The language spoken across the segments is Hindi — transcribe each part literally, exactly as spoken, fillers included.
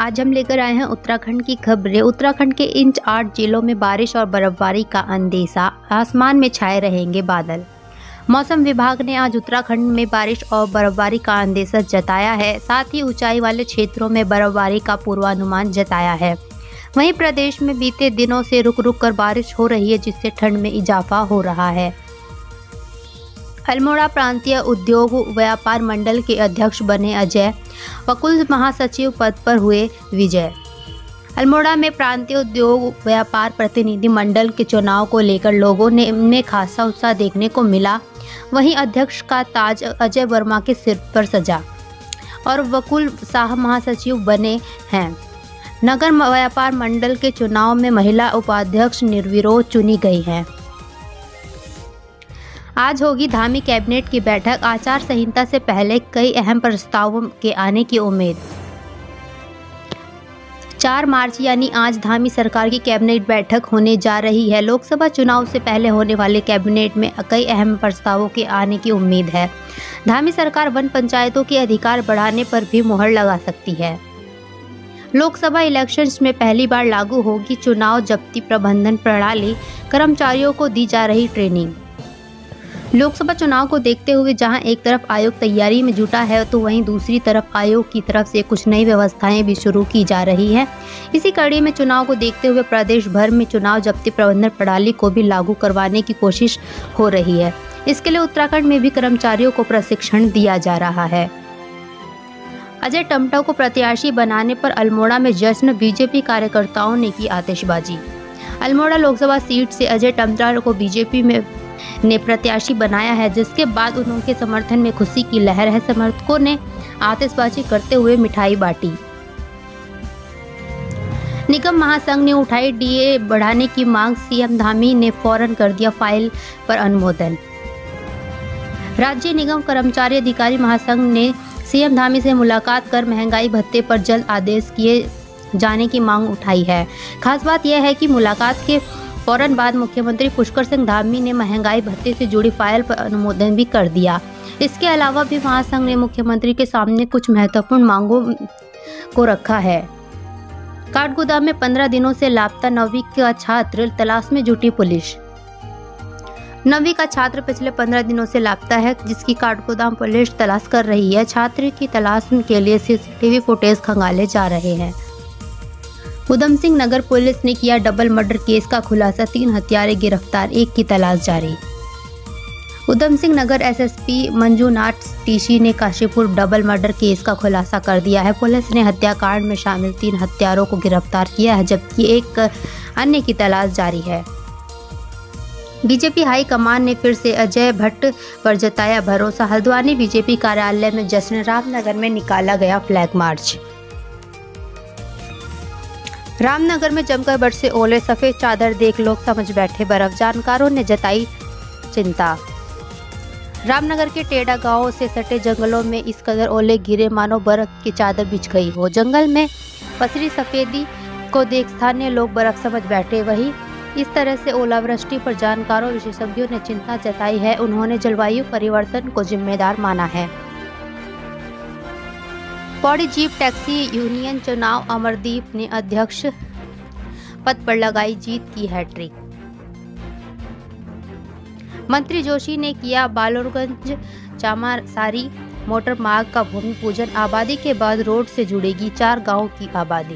आज हम लेकर आए हैं उत्तराखंड की खबरें। उत्तराखंड के इन आठ जिलों में बारिश और बर्फबारी का अंदेशा, आसमान में छाए रहेंगे बादल। मौसम विभाग ने आज उत्तराखंड में बारिश और बर्फबारी का अंदेशा जताया है, साथ ही ऊंचाई वाले क्षेत्रों में बर्फबारी का पूर्वानुमान जताया है। वहीं प्रदेश में बीते दिनों से रुक रुक कर बारिश हो रही है, जिससे ठंड में इजाफा हो रहा है। अल्मोड़ा प्रांतीय उद्योग व्यापार मंडल के अध्यक्ष बने अजय वकुल महासचिव पद पर हुए विजय। अल्मोड़ा में प्रांतीय उद्योग व्यापार प्रतिनिधि मंडल के चुनाव को लेकर लोगों ने में खासा उत्साह देखने को मिला। वहीं अध्यक्ष का ताज अजय वर्मा के सिर पर सजा और वकुल शाह महासचिव बने हैं। नगर व्यापार मंडल के चुनाव में महिला उपाध्यक्ष निर्विरोध चुनी गई हैं। आज होगी धामी कैबिनेट की बैठक। आचार संहिता से पहले कई अहम प्रस्तावों के आने की उम्मीद। चार मार्च यानी आज धामी सरकार की कैबिनेट बैठक होने जा रही है। लोकसभा चुनाव से पहले होने वाले कैबिनेट में कई अहम प्रस्तावों के आने की उम्मीद है। धामी सरकार वन पंचायतों के अधिकार बढ़ाने पर भी मुहर लगा सकती है। लोकसभा इलेक्शंस में पहली बार लागू होगी चुनाव जब्ती प्रबंधन प्रणाली, कर्मचारियों को दी जा रही ट्रेनिंग। लोकसभा चुनाव को देखते हुए जहां एक तरफ आयोग तैयारी में जुटा है, तो वहीं दूसरी तरफ आयोग की तरफ से कुछ नई व्यवस्थाएं भी शुरू की जा रही है। इसी कड़ी में चुनाव को देखते हुए प्रदेश भर में चुनाव जब्ती प्रबंधन प्रणाली को भी लागू करवाने की कोशिश हो रही है। इसके लिए उत्तराखंड में भी कर्मचारियों को प्रशिक्षण दिया जा रहा है। अजय टम्टा को प्रत्याशी बनाने पर अल्मोड़ा में जश्न, बीजेपी कार्यकर्ताओं ने की आतिशबाजी। अल्मोड़ा लोकसभा सीट से अजय टम्टा को बीजेपी में ने प्रत्याशी बनाया है, जिसके बाद उनके समर्थन में खुशी की लहर है। समर्थकों ने आतिशबाजी करते हुए मिठाई बांटी। निगम महासंघ ने उठाई डीए बढ़ाने की मांग, सीएम धामी ने फौरन कर दिया फाइल पर अनुमोदन। राज्य निगम कर्मचारी अधिकारी महासंघ ने सीएम धामी से मुलाकात कर महंगाई भत्ते पर जल्द आदेश किए जाने की मांग उठाई है। खास बात यह है कि मुलाकात के फौरन बाद मुख्यमंत्री पुष्कर सिंह धामी ने महंगाई भत्ते से जुड़ी फाइल पर अनुमोदन भी कर दिया। इसके अलावा भी महासंघ ने मुख्यमंत्री के सामने कुछ महत्वपूर्ण मांगों को रखा है। काठगोदाम में पंद्रह दिनों से लापता नवीं का छात्र, तलाश में जुटी पुलिस। नवीं का छात्र पिछले पंद्रह दिनों से लापता है, जिसकी काठगोदाम पुलिस तलाश कर रही है। छात्र की तलाश के लिए सीसीटीवी फुटेज खंगाले जा रहे हैं। उधम सिंह नगर पुलिस ने किया डबल मर्डर केस का खुलासा, तीन हत्यारे गिरफ्तार, एक की तलाश जारी। उधम सिंह नगर एसएसपी मंजूनाथ टीशी ने काशीपुर डबल मर्डर केस का खुलासा कर दिया है। पुलिस ने हत्याकांड में शामिल तीन हत्यारों को गिरफ्तार किया है, जबकि एक अन्य की तलाश जारी है। बीजेपी हाईकमान ने फिर से अजय भट्ट पर जताया भरोसा। हल्द्वानी बीजेपी कार्यालय में जश्न, रामनगर में निकाला गया फ्लैग मार्च। रामनगर में जमकर बरसे ओले, सफेद चादर देख लोग समझ बैठे बर्फ, जानकारों ने जताई चिंता। रामनगर के टेढ़ा गांव से सटे जंगलों में इस कदर ओले गिरे मानो बर्फ की चादर बिछ गई हो। जंगल में पसरी सफेदी को देख स्थानीय लोग बर्फ समझ बैठे। वहीं इस तरह से ओलावृष्टि पर जानकारों विशेषज्ञों ने चिंता जताई है। उन्होंने जलवायु परिवर्तन को जिम्मेदार माना है। पौड़ी जीप टैक्सी यूनियन चुनाव, अमरदीप ने अध्यक्ष पद पर लगाई जीत की हैट्रिक। मंत्री जोशी ने किया बालोरगंज चामासारी मोटर मार्ग का भूमि पूजन। आबादी के बाद रोड से जुड़ेगी चार गांवों की आबादी।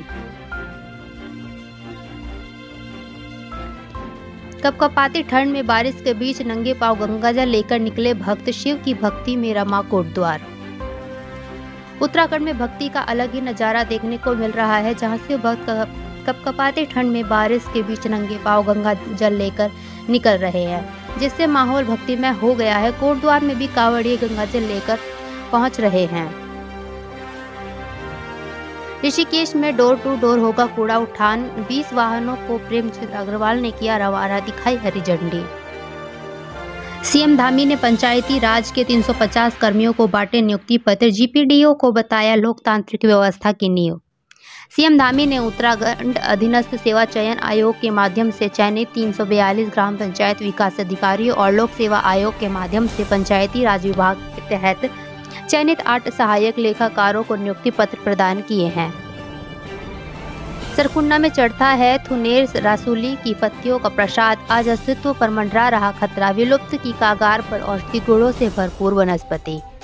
कपकपाती ठंड में बारिश के बीच नंगे पांव गंगाजल लेकर निकले भक्त, शिव की भक्ति में रमा कोटद्वार। उत्तराखंड में भक्ति का अलग ही नजारा देखने को मिल रहा है, जहां से भक्त कपकपाते ठंड में बारिश के बीच नंगे पांव गंगा जल लेकर निकल रहे हैं, जिससे माहौल भक्तिमय हो गया है। कोटद्वार में भी कांवड़िए गंगा जल लेकर पहुंच रहे हैं। ऋषिकेश में डोर टू डोर होगा कूड़ा उठान। बीस वाहनों को प्रेमचंद अग्रवाल ने किया रवाना, दिखाई हरी झंडी। सीएम धामी ने पंचायती राज के तीन सौ पचास कर्मियों को बांटे नियुक्ति पत्र। जीपीडीओ को बताया लोकतांत्रिक व्यवस्था की नींव। सीएम धामी ने उत्तराखंड अधीनस्थ सेवा चयन आयोग के माध्यम से चयनित तीन सौ बयालीस ग्राम पंचायत विकास अधिकारियों और लोक सेवा आयोग के माध्यम से पंचायती राज विभाग के तहत चयनित आठ सहायक लेखाकारों को नियुक्ति पत्र प्रदान किए हैं। सरकुंडा में चढ़ता है थुनेर रासूली की पत्तियों का प्रसाद, आज अस्तित्व पर मंडरा रहा खतरा, विलुप्त की कागार पर औषधि गुणों से भरपूर वनस्पति।